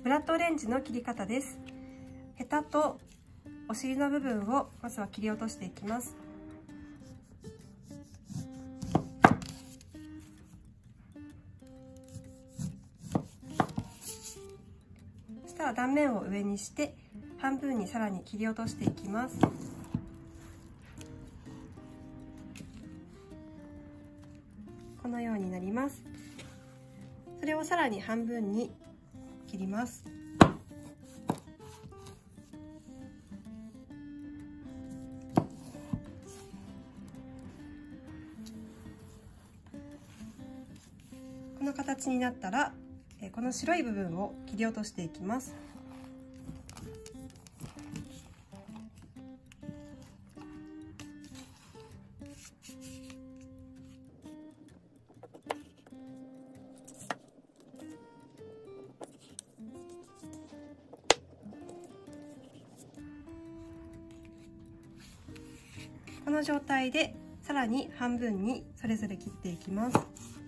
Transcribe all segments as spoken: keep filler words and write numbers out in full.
ブラッドオレンジの切り方です。ヘタとお尻の部分をまずは切り落としていきます。そしたら断面を上にして半分にさらに切り落としていきます。このようになります。それをさらに半分に切ります。この形になったら、この白い部分を切り落としていきます。この状態でさらに半分にそれぞれ切っていきます。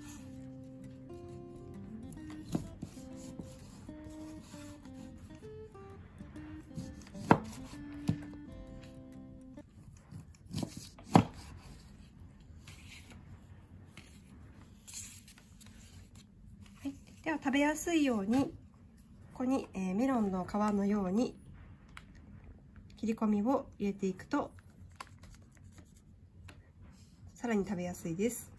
はい、では食べやすいようにここに、えー、メロンの皮のように切り込みを入れていくとさらに食べやすいです。